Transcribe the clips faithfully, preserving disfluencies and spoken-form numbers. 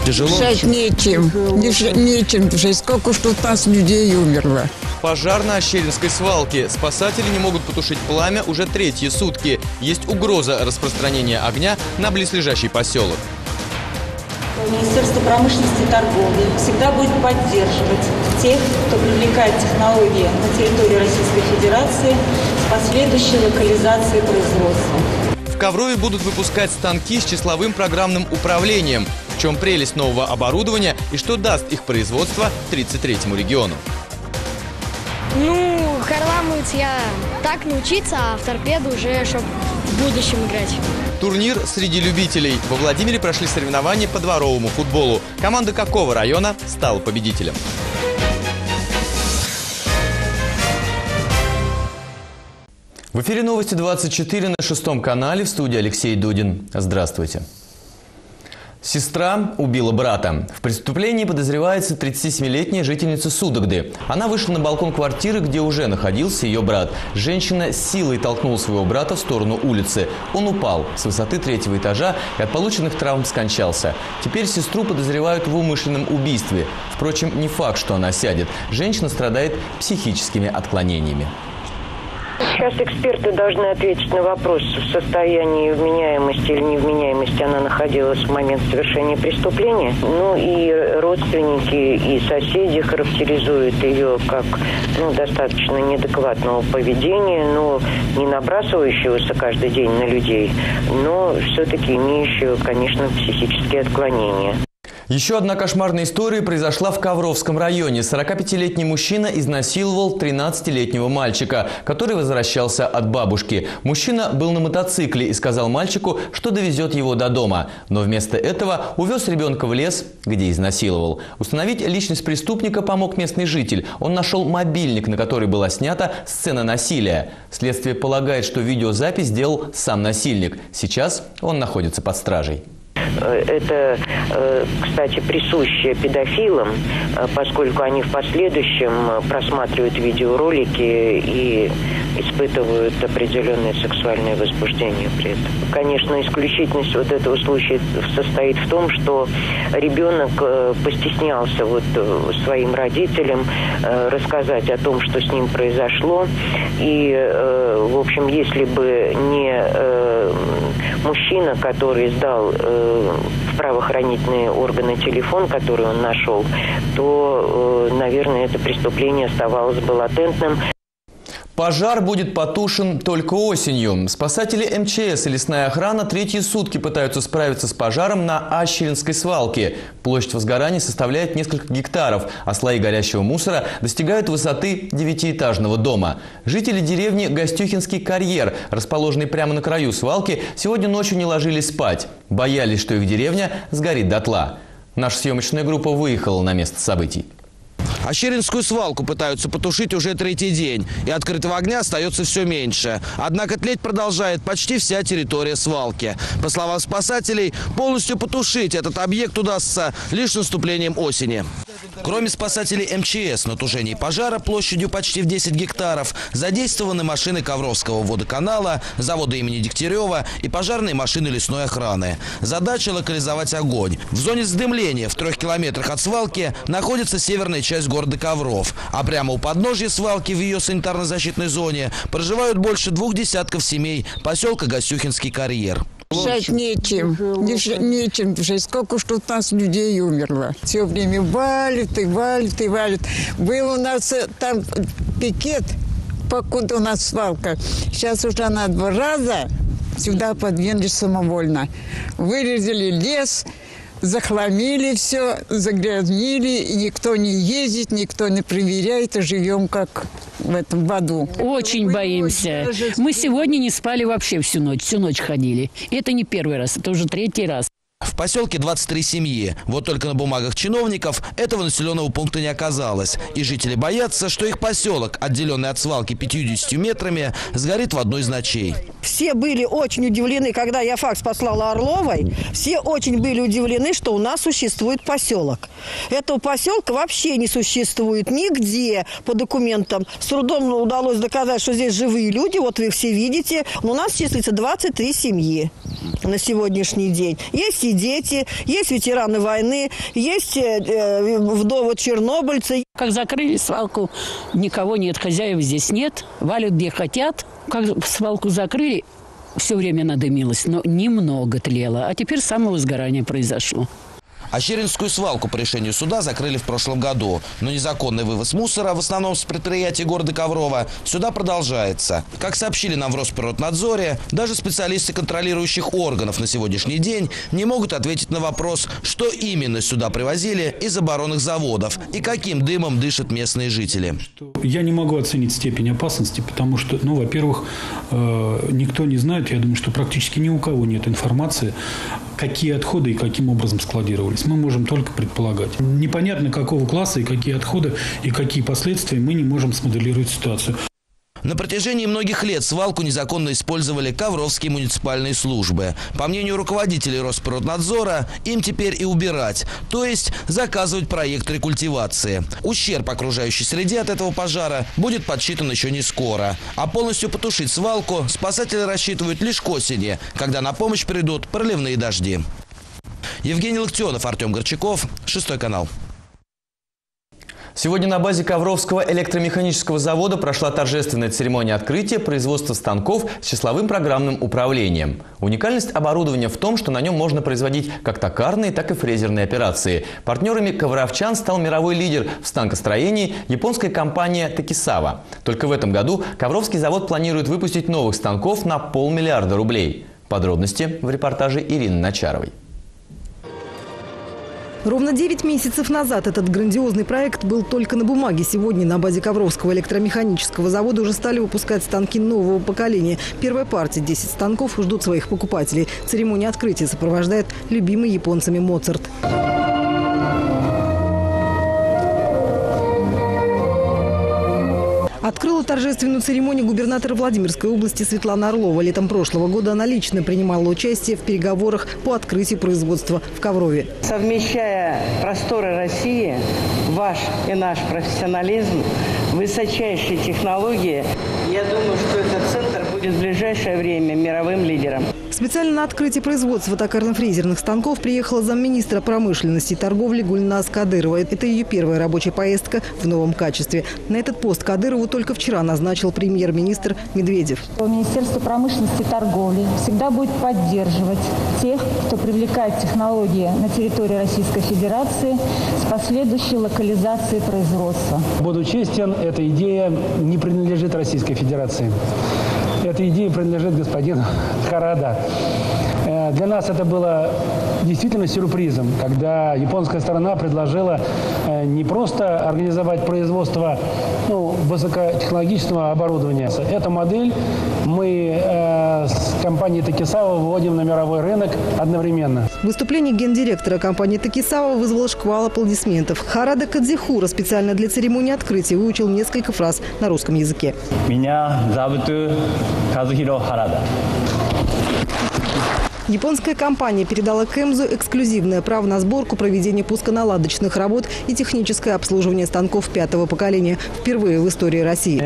Тяжело? Дышать нечем. Дышать нечем дышать. Сколько ж тут у нас людей умерло. Пожар на Ощеринской свалке. Спасатели не могут потушить пламя уже третьи сутки. Есть угроза распространения огня на близлежащий поселок. Министерство промышленности и торговли всегда будет поддерживать тех, кто привлекает технологии на территории Российской Федерации с последующей локализацией производства. В Коврове будут выпускать станки с числовым программным управлением. В чем прелесть нового оборудования и что даст их производство тридцать третьему региону? Ну, харламыть я так научиться, а в торпеду уже, чтобы в будущем играть. Турнир среди любителей. Во Владимире прошли соревнования по дворовому футболу. Команда какого района стала победителем? В эфире новости двадцать четыре на шестом канале, в студии Алексей Дудин. Здравствуйте. Сестра убила брата. В преступлении подозревается тридцатисемилетняя жительница Судогды. Она вышла на балкон квартиры, где уже находился ее брат. Женщина с силой толкнула своего брата в сторону улицы. Он упал с высоты третьего этажа и от полученных травм скончался. Теперь сестру подозревают в умышленном убийстве. Впрочем, не факт, что она сядет. Женщина страдает психическими отклонениями. Сейчас эксперты должны ответить на вопрос, в состоянии вменяемости или невменяемости она находилась в момент совершения преступления. Ну и родственники, и соседи характеризуют ее как ну, достаточно неадекватного поведения, но не набрасывающегося каждый день на людей, но все-таки имеющего, конечно, психические отклонения. Еще одна кошмарная история произошла в Ковровском районе. сорокапятилетний мужчина изнасиловал тринадцатилетнего мальчика, который возвращался от бабушки. Мужчина был на мотоцикле и сказал мальчику, что довезет его до дома. Но вместо этого увез ребенка в лес, где изнасиловал. Установить личность преступника помог местный житель. Он нашел мобильник, на который была снята сцена насилия. Следствие полагает, что видеозапись сделал сам насильник. Сейчас он находится под стражей. Это, кстати, присуще педофилам, поскольку они в последующем просматривают видеоролики и испытывают определенное сексуальное возбуждение при этом. Конечно, исключительность вот этого случая состоит в том, что ребенок постеснялся вот своим родителям рассказать о том, что с ним произошло. И, в общем, если бы не мужчина, который сдал в правоохранительные органы телефон, который он нашел, то, наверное, это преступление оставалось бы латентным. Пожар будет потушен только осенью. Спасатели эм че эс и лесная охрана третьи сутки пытаются справиться с пожаром на Ощеринской свалке. Площадь возгорания составляет несколько гектаров, а слои горящего мусора достигают высоты девятиэтажного дома. Жители деревни Гостюхинский карьер, расположенный прямо на краю свалки, сегодня ночью не ложились спать. Боялись, что их деревня сгорит дотла. Наша съемочная группа выехала на место событий. Ощеринскую свалку пытаются потушить уже третий день, и открытого огня остается все меньше. Однако тлеть продолжает почти вся территория свалки. По словам спасателей, полностью потушить этот объект удастся лишь с наступлением осени. Кроме спасателей эм че эс, на тушении пожара площадью почти в десять гектаров задействованы машины Ковровского водоканала, завода имени Дегтярева и пожарные машины лесной охраны. Задача – локализовать огонь. В зоне задымления в трех километрах от свалки находится северная часть города Ковров. А прямо у подножья свалки в ее санитарно-защитной зоне проживают больше двух десятков семей поселка Гостюхинский карьер. Дышать нечем, дышать нечем дышать. Сколько ж тут у нас людей умерло. Все время валит и валит и валит. Был у нас там пикет, покуда у нас свалка. Сейчас уже она два раза сюда подвинулись самовольно. Вырезали лес, захламили все, загрязнили, и никто не ездит, никто не проверяет, и живем как в этом в аду. Очень боимся. Мы сегодня не спали вообще всю ночь, всю ночь ходили. Это не первый раз, это уже третий раз. В поселке двадцать три семьи. Вот только на бумагах чиновников этого населенного пункта не оказалось. И жители боятся, что их поселок, отделенный от свалки пятьюдесятью метрами, сгорит в одной из ночей. Все были очень удивлены, когда я факс послала Орловой. Все очень были удивлены, что у нас существует поселок. Этого поселка вообще не существует нигде по документам. С трудом удалось доказать, что здесь живые люди. Вот вы их все видите. У нас числится двадцать три семьи на сегодняшний день. Есть и дети. дети, есть ветераны войны, есть э, вдовы чернобыльцы. Как закрыли свалку, никого нет, хозяев здесь нет, валят где хотят. Как свалку закрыли, все время надымилось, но немного тлело, а теперь самовозгорание произошло. Ощеринскую свалку по решению суда закрыли в прошлом году. Но незаконный вывоз мусора, в основном с предприятий города Коврова, сюда продолжается. Как сообщили нам в Росприроднадзоре, даже специалисты контролирующих органов на сегодняшний день не могут ответить на вопрос, что именно сюда привозили из оборонных заводов и каким дымом дышат местные жители. Я не могу оценить степень опасности, потому что, ну, во-первых, никто не знает, я думаю, что практически ни у кого нет информации, какие отходы и каким образом складировались. Мы можем только предполагать. Непонятно, какого класса и какие отходы и какие последствия, мы не можем смоделировать ситуацию. На протяжении многих лет свалку незаконно использовали ковровские муниципальные службы. По мнению руководителей Росприроднадзора, им теперь и убирать, то есть заказывать проект рекультивации. Ущерб окружающей среде от этого пожара будет подсчитан еще не скоро. А полностью потушить свалку спасатели рассчитывают лишь к осени, когда на помощь придут проливные дожди. Евгений Локтионов, Артем Горчаков, Шестой канал. Сегодня на базе Ковровского электромеханического завода прошла торжественная церемония открытия производства станков с числовым программным управлением. Уникальность оборудования в том, что на нем можно производить как токарные, так и фрезерные операции. Партнерами ковровчан стал мировой лидер в станкостроении японская компания Такисава. Только в этом году Ковровский завод планирует выпустить новых станков на полмиллиарда рублей. Подробности в репортаже Ирины Начаровой. Ровно девять месяцев назад этот грандиозный проект был только на бумаге. Сегодня на базе Ковровского электромеханического завода уже стали выпускать станки нового поколения. Первая партия, десять станков, ждут своих покупателей. Церемония открытия сопровождает любимый японцами Моцарт. Открыла торжественную церемонию губернатора Владимирской области Светлана Орлова. Летом прошлого года она лично принимала участие в переговорах по открытию производства в Коврове. Совмещая просторы России, ваш и наш профессионализм, высочайшие технологии, я думаю, что этот центр будет в ближайшее время мировым лидером. Специально на открытие производства токарно-фрезерных станков приехала замминистра промышленности и торговли Гульназ Кадырова. Это ее первая рабочая поездка в новом качестве. На этот пост Кадырову только вчера назначил премьер-министр Медведев. Министерство промышленности и торговли всегда будет поддерживать тех, кто привлекает технологии на территории Российской Федерации с последующей локализацией производства. Буду честен, эта идея не принадлежит Российской Федерации. Эта идея принадлежит господину Харада. Для нас это было действительно сюрпризом, когда японская сторона предложила не просто организовать производство ну, высокотехнологичного оборудования. Эту модель мы э, с компанией Такисава выводим на мировой рынок одновременно. Выступление гендиректора компании Такисава вызвало шквал аплодисментов. Харада Кадзихура специально для церемонии открытия выучил несколько фраз на русском языке. Меня зовут Казухиро Харада. Японская компания передала Кэмзу эксклюзивное право на сборку, проведение пусконаладочных работ и техническое обслуживание станков пятого поколения. Впервые в истории России.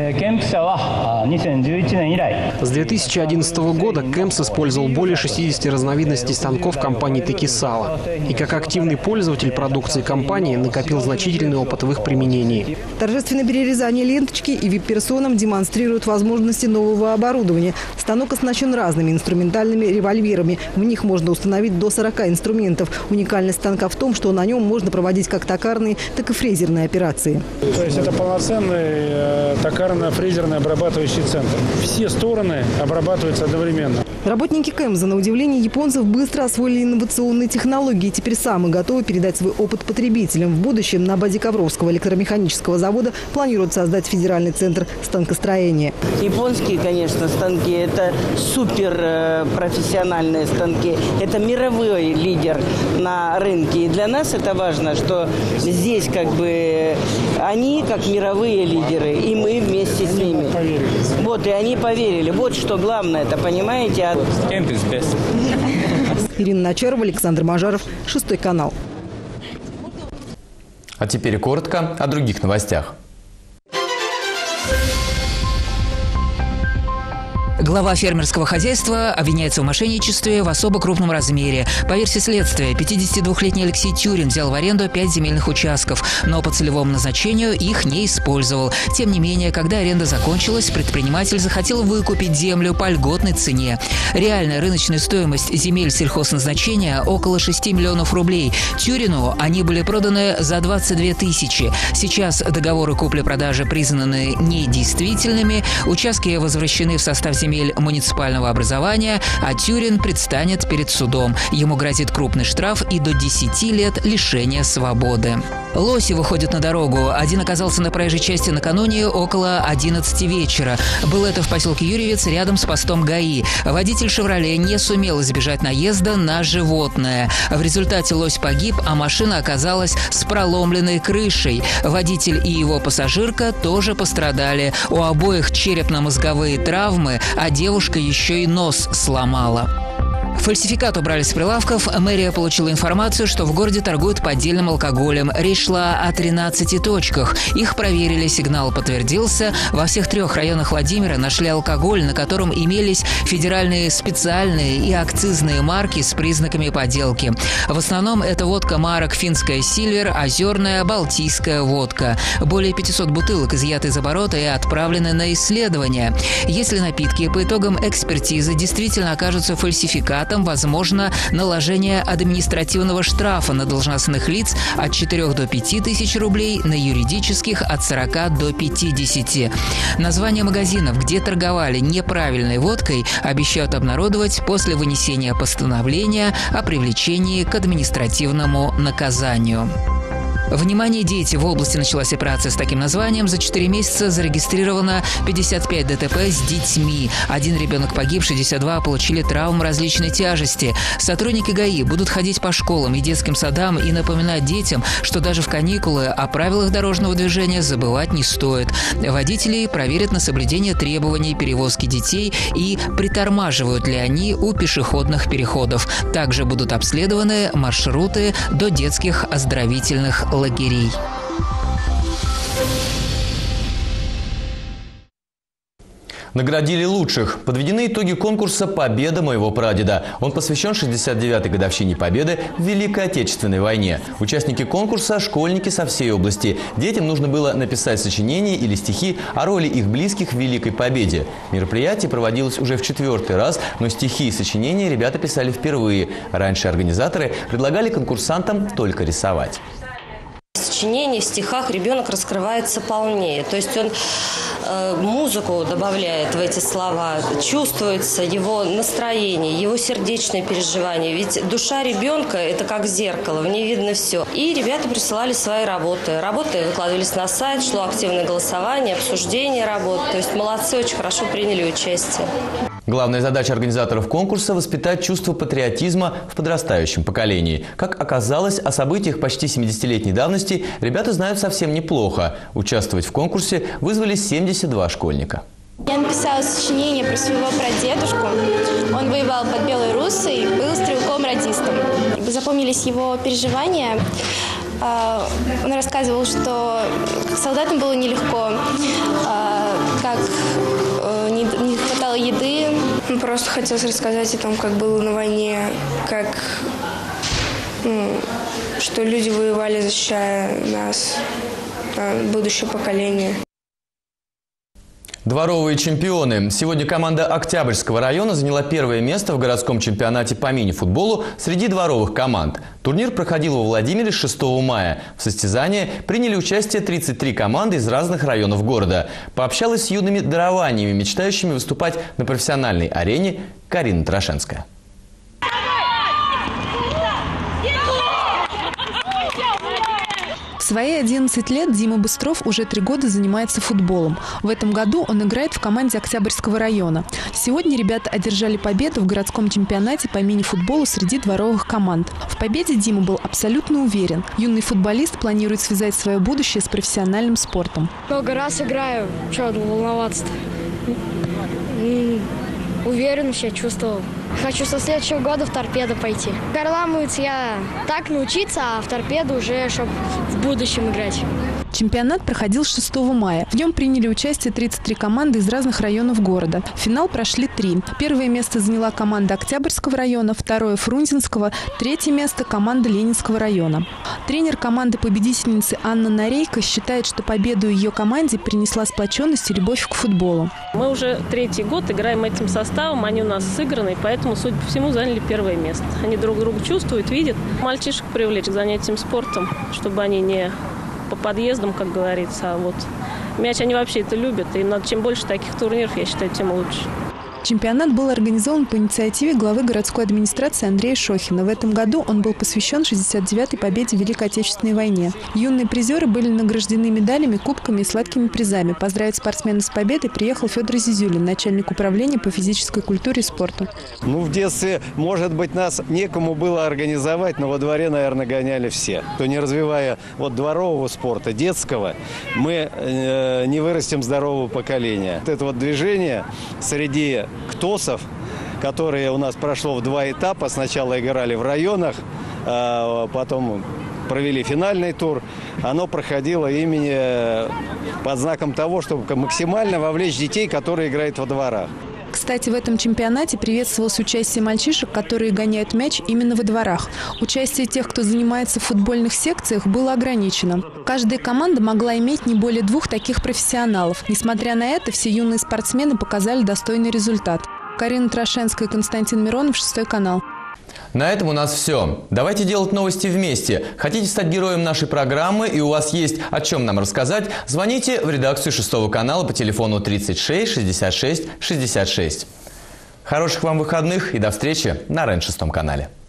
С две тысячи одиннадцатого года Кэмс использовал более шестидесяти разновидностей станков компании Такисава. И как активный пользователь продукции компании накопил значительный опыт в их применении. Торжественное перерезание ленточки и вип-персонам демонстрируют возможности нового оборудования. Станок оснащен разными инструментальными револьверами. В них можно установить до сорока инструментов. Уникальность станка в том, что на нем можно проводить как токарные, так и фрезерные операции. То есть это полноценный э, токарно-фрезерный обрабатывающий центр. Все стороны обрабатываются одновременно. Работники Кэмза, на удивление японцев, быстро освоили инновационные технологии и теперь сами готовы передать свой опыт потребителям. В будущем на базе Ковровского электромеханического завода планируют создать федеральный центр станкостроения. Японские, конечно, станки – это супер профессиональные станки. Это мировой лидер на рынке. И для нас это важно, что здесь как бы они как мировые лидеры, и мы вместе с ними. Вот, и они поверили. Вот что главное, это понимаете? Ирина Начарова, Александр Мажаров, Шестой канал. А теперь коротко о других новостях. Глава фермерского хозяйства обвиняется в мошенничестве в особо крупном размере. По версии следствия, пятидесятидвухлетний Алексей Тюрин взял в аренду пять земельных участков, но по целевому назначению их не использовал. Тем не менее, когда аренда закончилась, предприниматель захотел выкупить землю по льготной цене. Реальная рыночная стоимость земель сельхозназначения – около шести миллионов рублей. Тюрину они были проданы за двадцать две тысячи. Сейчас договоры купли-продажи признаны недействительными, участки возвращены в состав земель муниципального образования, а Тюрин предстанет перед судом. Ему грозит крупный штраф и до десяти лет лишения свободы. Лоси выходят на дорогу. Один оказался на проезжей части накануне около одиннадцати вечера. Было это в поселке Юрьевец рядом с постом ГАИ. Водитель «Шевроле» не сумел избежать наезда на животное. В результате лось погиб, а машина оказалась с проломленной крышей. Водитель и его пассажирка тоже пострадали. У обоих черепно-мозговые травмы, а девушка еще и нос сломала. Фальсификат убрали с прилавков. Мэрия получила информацию, что в городе торгуют поддельным алкоголем. Речь шла о тринадцати точках. Их проверили, сигнал подтвердился. Во всех трех районах Владимира нашли алкоголь, на котором имелись федеральные специальные и акцизные марки с признаками подделки. В основном это водка марок «Финская Сильвер», «Озерная», «Балтийская водка». Более пятисот бутылок изъяты из оборота и отправлены на исследование. Если напитки по итогам экспертизы действительно окажутся фальсификатом, возможно наложение административного штрафа на должностных лиц от четырёх до пяти тысяч рублей, на юридических от сорока до пятидесяти. Названия магазинов, где торговали неправильной водкой, обещают обнародовать после вынесения постановления о привлечении к административному наказанию. Внимание, дети! В области началась операция с таким названием. За четыре месяца зарегистрировано пятьдесят пять ДТП с детьми. Один ребенок погиб, шестьдесят два получили травмы различной тяжести. Сотрудники ГАИ будут ходить по школам и детским садам и напоминать детям, что даже в каникулы о правилах дорожного движения забывать не стоит. Водители проверят на соблюдение требований перевозки детей и притормаживают ли они у пешеходных переходов. Также будут обследованы маршруты до детских оздоровительных лагерей. Наградили лучших. Подведены итоги конкурса «Победа моего прадеда». Он посвящен шестьдесят девятой годовщине Победы в Великой Отечественной войне. Участники конкурса – школьники со всей области. Детям нужно было написать сочинения или стихи о роли их близких в Великой Победе. Мероприятие проводилось уже в четвертый раз, но стихи и сочинения ребята писали впервые. Раньше организаторы предлагали конкурсантам только рисовать. В сочинении, в стихах ребенок раскрывается полнее. То есть он э, музыку добавляет в эти слова, чувствуется его настроение, его сердечные переживания. Ведь душа ребенка – это как зеркало, в ней видно все. И ребята присылали свои работы. Работы выкладывались на сайт, шло активное голосование, обсуждение работ. То есть молодцы, очень хорошо приняли участие. Главная задача организаторов конкурса – воспитать чувство патриотизма в подрастающем поколении. Как оказалось, о событиях почти семидесятилетней давности ребята знают совсем неплохо. Участвовать в конкурсе вызвались семьдесят два школьника. Я написала сочинение про своего прадедушку. Он воевал под Белой Руссой, был стрелком-радистом. Запомнились его переживания. Он рассказывал, что солдатам было нелегко, как не хватало еды. Просто хотелось рассказать о том, как было на войне, как, ну, что люди воевали, защищая нас, будущее поколение. Дворовые чемпионы. Сегодня команда Октябрьского района заняла первое место в городском чемпионате по мини-футболу среди дворовых команд. Турнир проходил во Владимире с шестого мая. В состязании приняли участие тридцать три команды из разных районов города. Пообщалась с юными дарованиями, мечтающими выступать на профессиональной арене, Карина Трошенская. В свои одиннадцать лет Дима Быстров уже три года занимается футболом. В этом году он играет в команде Октябрьского района. Сегодня ребята одержали победу в городском чемпионате по мини-футболу среди дворовых команд. В победе Дима был абсолютно уверен. Юный футболист планирует связать свое будущее с профессиональным спортом. Много раз играю. Чего волноваться-то? Уверенно себя чувствовал. Хочу со следующего года в торпедо пойти. В Харламовец я так научиться, а в торпеду уже, чтобы в будущем играть. Чемпионат проходил шестого мая. В нем приняли участие тридцать три команды из разных районов города. В финал прошли три. Первое место заняла команда Октябрьского района, второе – Фрунзенского, третье место – команда Ленинского района. Тренер команды победительницы Анна Нарейко считает, что победу ее команде принесла сплоченность и любовь к футболу. Мы уже третий год играем этим составом, они у нас сыграны, поэтому, судя по всему, заняли первое место. Они друг друга чувствуют, видят. Мальчишек привлечь к занятиям спортом, чтобы они не по подъездам, как говорится, а вот мяч они вообще это любят, и надо, чем больше таких турниров, я считаю, тем лучше. Чемпионат был организован по инициативе главы городской администрации Андрея Шохина. В этом году он был посвящен шестьдесят девятой победе в Великой Отечественной войне. Юные призеры были награждены медалями, кубками и сладкими призами. Поздравить спортсменов с победой приехал Федор Зизюлин, начальник управления по физической культуре и спорту. Ну, в детстве, может быть, нас некому было организовать, но во дворе, наверное, гоняли все. То не развивая вот дворового спорта, детского, мы э, не вырастим здорового поколения. Вот это вот движение среди ктосов, которые у нас прошло в два этапа. Сначала играли в районах, а потом провели финальный тур. Оно проходило именно под знаком того, чтобы максимально вовлечь детей, которые играют во дворах. Кстати, в этом чемпионате приветствовалось участие мальчишек, которые гоняют мяч именно во дворах. Участие тех, кто занимается в футбольных секциях, было ограничено. Каждая команда могла иметь не более двух таких профессионалов. Несмотря на это, все юные спортсмены показали достойный результат. Карина Трошенская, Константин Миронов, Шестой канал. На этом у нас все. Давайте делать новости вместе. Хотите стать героем нашей программы и у вас есть о чем нам рассказать? Звоните в редакцию Шестого канала по телефону тридцать шесть шестьдесят шесть шестьдесят шесть. Хороших вам выходных и до встречи на РЕН Шестом канале.